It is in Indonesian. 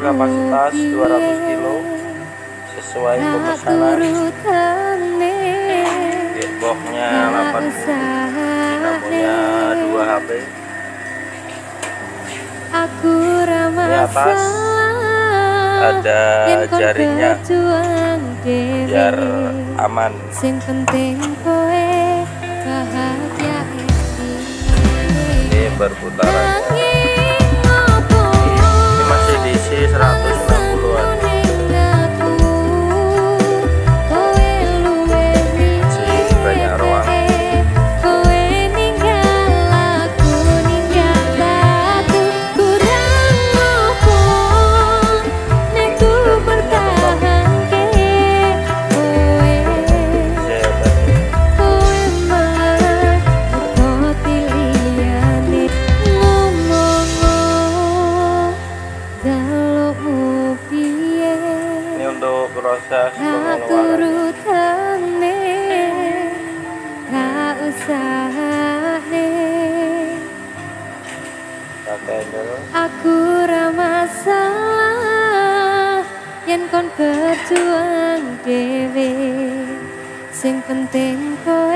kapasitas 200 kilo sesuai pemesanan. Gearboxnya 80, dinamonya 2 HP. Di atas ada jaringnya biar aman. Ini berputaran. Ini masih diisi 160-an. Masih banyak ruang. Untuk proses pengeluaran aku ramah salah yen kon berjuang dewe sing penting kok